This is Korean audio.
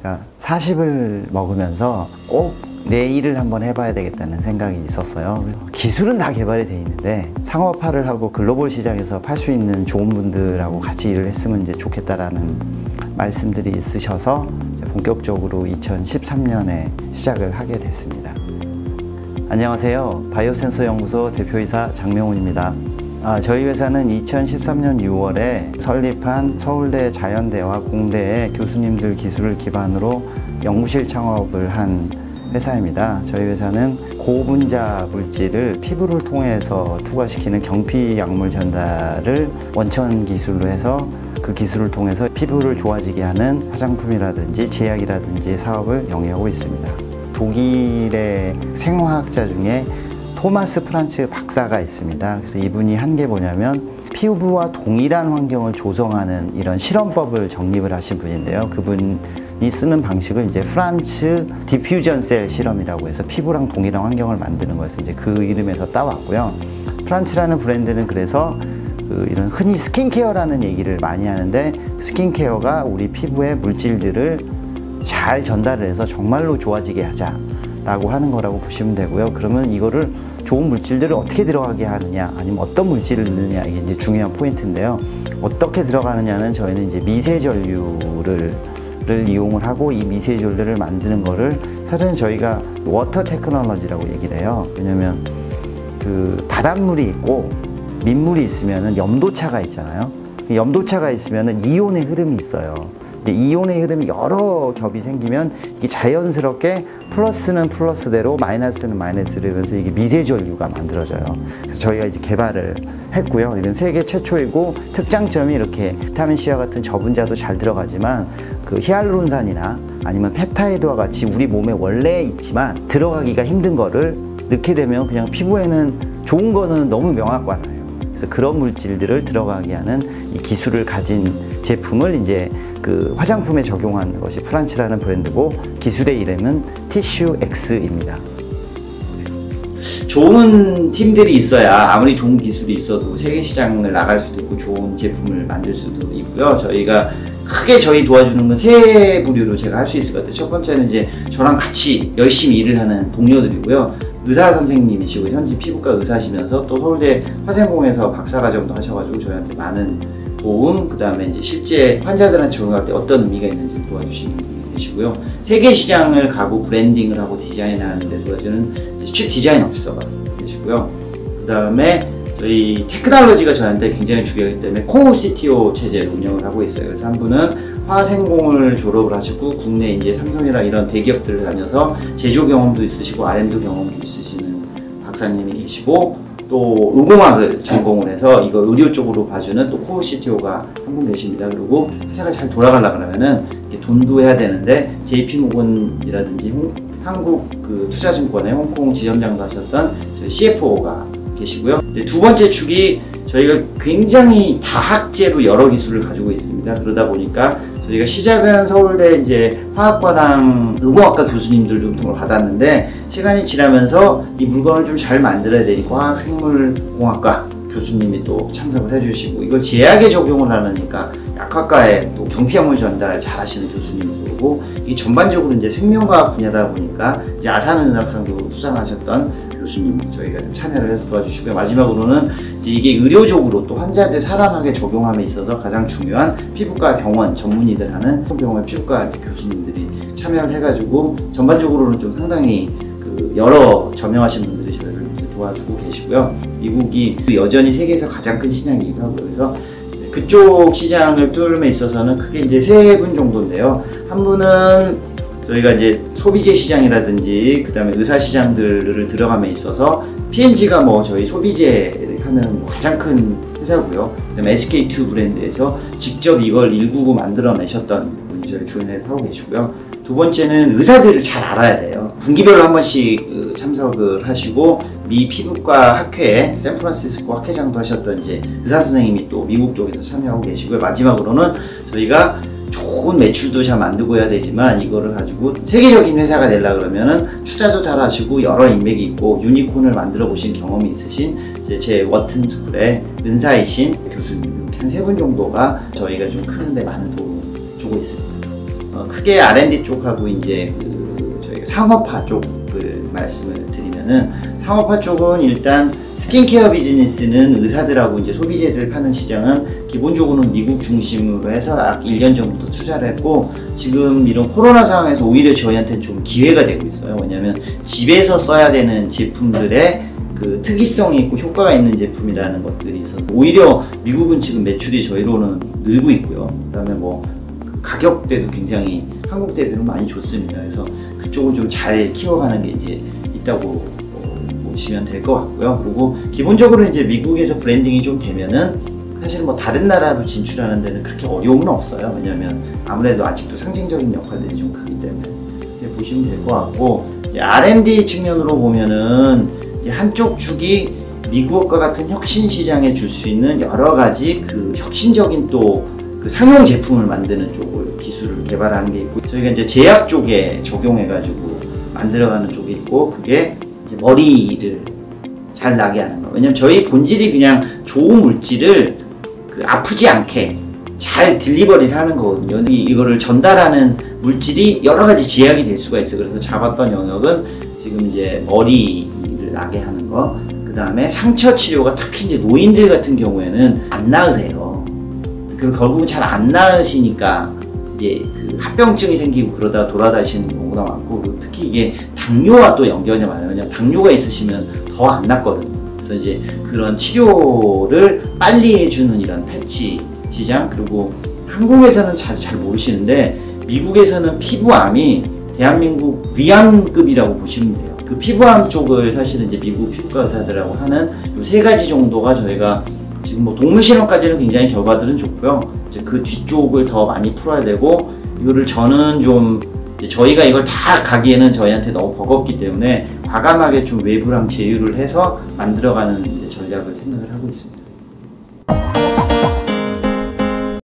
제가 40을 먹으면서 꼭 내 일을 한번 해봐야 되겠다는 생각이 있었어요. 기술은 다 개발이 돼 있는데 상업화를 하고 글로벌 시장에서 팔 수 있는 좋은 분들하고 같이 일을 했으면 이제 좋겠다라는 말씀들이 있으셔서 본격적으로 2013년에 시작을 하게 됐습니다. 안녕하세요. 바이오센서 연구소 대표이사 장명훈입니다. 저희 회사는 2013년 6월에 설립한 서울대 자연대와 공대의 교수님들 기술을 기반으로 연구실 창업을 한 회사입니다. 저희 회사는 고분자 물질을 피부를 통해서 투과시키는 경피 약물 전달을 원천 기술로 해서 그 기술을 통해서 피부를 좋아지게 하는 화장품이라든지 제약이라든지 사업을 영위하고 있습니다. 독일의 생화학자 중에 토마스 프란츠 박사가 있습니다. 그래서 이분이 한 게 뭐냐면 피부와 동일한 환경을 조성하는 이런 실험법을 정립을 하신 분인데요. 그분이 쓰는 방식을 이제 프란츠 디퓨전 셀 실험이라고 해서 피부랑 동일한 환경을 만드는 거여서 이제 그 이름에서 따왔고요. 프란츠라는 브랜드는 그래서 이런 흔히 스킨케어라는 얘기를 많이 하는데 스킨케어가 우리 피부에 물질들을 잘 전달을 해서 정말로 좋아지게 하자라고 하는 거라고 보시면 되고요. 그러면 이거를 좋은 물질들을 어떻게 들어가게 하느냐, 아니면 어떤 물질을 넣느냐, 이게 이제 중요한 포인트인데요. 어떻게 들어가느냐는 저희는 이제 미세전류를 이용을 하고 이 미세전류를 만드는 거를 사실은 저희가 워터 테크놀로지라고 얘기를 해요. 왜냐면 그 바닷물이 있고 민물이 있으면은 염도차가 있잖아요. 염도차가 있으면은 이온의 흐름이 있어요. 이온의 흐름이 여러 겹이 생기면 이게 자연스럽게 플러스는 플러스대로 마이너스는 마이너스로 하면서 이게 미세전류가 만들어져요. 그래서 저희가 이제 개발을 했고요. 이건 세계 최초이고 특장점이 이렇게 비타민C와 같은 저분자도 잘 들어가지만 그 히알루론산이나 아니면 펩타이드와 같이 우리 몸에 원래 있지만 들어가기가 힘든 거를 넣게 되면 그냥 피부에는 좋은 거는 너무 명확관화예요. 그래서 그런 물질들을 들어가게 하는 이 기술을 가진 제품을 이제 그 화장품에 적용한 것이 프란츠라는 브랜드고 기술의 이름은 티슈 X입니다. 좋은 팀들이 있어야 아무리 좋은 기술이 있어도 세계 시장을 나갈 수도 있고 좋은 제품을 만들 수도 있고요. 저희가 크게 저희 도와주는 건 세 부류로 제가 할 수 있을 것 같아요. 첫 번째는 이제 저랑 같이 열심히 일을 하는 동료들이고요. 의사 선생님이시고 현재 피부과 의사시면서 또 서울대 화생공에서 박사과정도 하셔가지고 저희한테 많은 도움, 그 다음에 이제 실제 환자들한테 적용할 때 어떤 의미가 있는지 도와주시는 분이 계시고요. 세계 시장을 가고 브랜딩을 하고 디자인하는 데 도와주는 칩 디자인 오피서가 계시고요. 그 다음에 저희 테크놀로지가 저한테 굉장히 중요하기 때문에 co-CTO 체제를 운영을 하고 있어요. 그래서 한 분은 화생공을 졸업을 하시고 국내 이제 삼성이나 이런 대기업들을 다녀서 제조 경험도 있으시고 R&D 경험도 있으시는 박사님이 계시고 또 의공학을 전공을 해서 이거 의료 쪽으로 봐주는 또 co-CTO가 한 분 계십니다. 그리고 회사가 잘 돌아가려고 그러면은 이렇게 돈도 해야 되는데 JP모건이라든지 한국 그 투자증권의 홍콩 지점장도 하셨던 저희 CFO가 계시고요. 두 번째 축이 저희가 굉장히 다학제로 여러 기술을 가지고 있습니다. 그러다 보니까 저희가 시작은 서울대 이제 화학과랑 의공학과 교수님들 좀 도움을 받았는데 시간이 지나면서 이 물건을 좀 잘 만들어야 되니까 화학생물공학과 교수님이 또 참석을 해주시고 이걸 제약에 적용을 하려니까 약학과에 또 경피약물 전달을 잘 하시는 교수님도 오고 이 전반적으로 이제 생명과학 분야다 보니까 이제 아산은학상도 수상하셨던 교수님 저희가 좀 참여를 해서 도와주시고요. 마지막으로는 이제 이게 의료적으로 또 환자들 사람에게 적용함에 있어서 가장 중요한 피부과 병원 전문의들 하는 병원 피부과 교수님들이 참여를 해가지고 전반적으로는 좀 상당히 그 여러 저명하신 분들이 저희를 도와주고 계시고요. 미국이 여전히 세계에서 가장 큰 시장이기도 하고요. 그래서 그쪽 시장을 뚫음에 있어서는 크게 이제 세 분 정도인데요. 한 분은 저희가 이제 소비재 시장이라든지 그 다음에 의사 시장들을 들어감에 있어서 P&G가 뭐 저희 소비재를 하는 가장 큰 회사고요. 그 다음에 SK2 브랜드에서 직접 이걸 199 만들어내셨던 분이 저희 주연을 하고 계시고요. 두 번째는 의사들을 잘 알아야 돼요. 분기별로 한 번씩 참석을 하시고 미 피부과 학회에 샌프란시스코 학회장도 하셨던 이제 의사 선생님이 또 미국 쪽에서 참여하고 계시고요. 마지막으로는 저희가 좋은 매출도 잘 만들고 해야 되지만 이거를 가지고 세계적인 회사가 되려고 그러면은 투자도 잘 하시고 여러 인맥이 있고 유니콘을 만들어 보신 경험이 있으신 이제 제 워튼 스쿨의 은사이신 교수님 이렇게 한 3분 정도가 저희가 좀 크는데 많은 도움을 주고 있습니다. 크게 R&D 쪽하고 이제 저희가 상업화 쪽을 말씀을 드리면은, 상업화 쪽은 일단 스킨케어 비즈니스는 의사들하고 이제 소비재들을 파는 시장은 기본적으로는 미국 중심으로 해서 약 1년 전부터 투자를 했고, 지금 이런 코로나 상황에서 오히려 저희한테는 좀 기회가 되고 있어요. 왜냐하면 집에서 써야 되는 제품들의 그 특이성이 있고 효과가 있는 제품이라는 것들이 있어서 오히려 미국은 지금 매출이 저희로는 늘고 있고요. 그 다음에 뭐 가격대도 굉장히 한국 대비로 많이 좋습니다. 그래서 그쪽을 좀 잘 키워가는 게 이제 있다고 보시면 될 것 같고요. 그리고 기본적으로 이제 미국에서 브랜딩이 좀 되면은 사실 뭐 다른 나라로 진출하는 데는 그렇게 어려움은 없어요. 왜냐하면 아무래도 아직도 상징적인 역할들이 좀 크기 때문에 이제 보시면 될 것 같고, 이제 R&D 측면으로 보면은 이제 한쪽 축이 미국과 같은 혁신 시장에 줄 수 있는 여러 가지 그 혁신적인 또 그 상용 제품을 만드는 쪽을 기술을 개발하는 게 있고, 저희가 이제 제약 쪽에 적용해가지고 만들어가는 쪽이 있고, 그게 이제 머리를 잘 나게 하는 거. 왜냐면 저희 본질이 그냥 좋은 물질을 그 아프지 않게 잘 딜리버리를 하는 거거든요. 이거를 전달하는 물질이 여러 가지 제약이 될 수가 있어요. 그래서 잡았던 영역은 지금 이제 머리를 나게 하는 거, 그 다음에 상처 치료가 특히 이제 노인들 같은 경우에는 안 나으세요. 그리고 결국은 잘 안 나으시니까 이제 그 합병증이 생기고 그러다 돌아다니시는 경우가 많고, 그리고 특히 이게 당뇨와 또 연결이 많아요. 왜냐면 당뇨가 있으시면 더 안 낫거든요. 그래서 이제 그런 치료를 빨리 해주는 이런 패치 시장, 그리고 한국에서는 잘 모르시는데 미국에서는 피부암이 대한민국 위암급이라고 보시면 돼요. 그 피부암 쪽을 사실은 이제 미국 피부과 의사들하고 하는 요 3가지 정도가 저희가 지금 뭐 동물 실험까지는 굉장히 결과들은 좋고요. 이제 그 뒤쪽을 더 많이 풀어야 되고, 이거를 저는 좀 이제 저희가 이걸 다 가기에는 저희한테 너무 버겁기 때문에 과감하게 좀 외부랑 제휴를 해서 만들어가는 이제 전략을 생각을 하고 있습니다.